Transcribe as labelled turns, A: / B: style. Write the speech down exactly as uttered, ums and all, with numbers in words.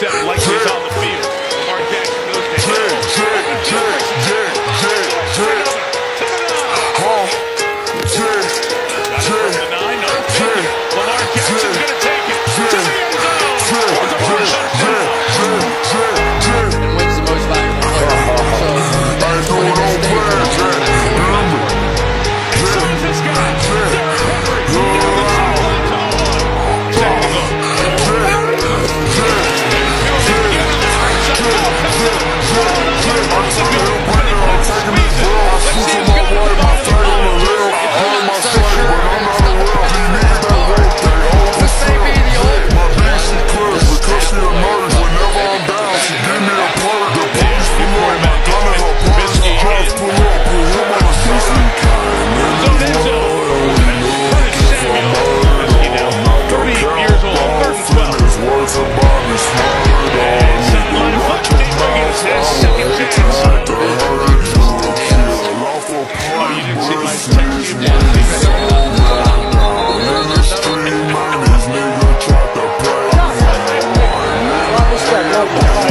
A: except likely is on the field. Lamar Jackson goes to Hill. Lamar Jackson's going to take it to the end zone.
B: And wins the most valuable player. So, when he gets there,
A: Throws this guy. Derrick Henry. Down the sideline to one. Second look.
C: Respect, love,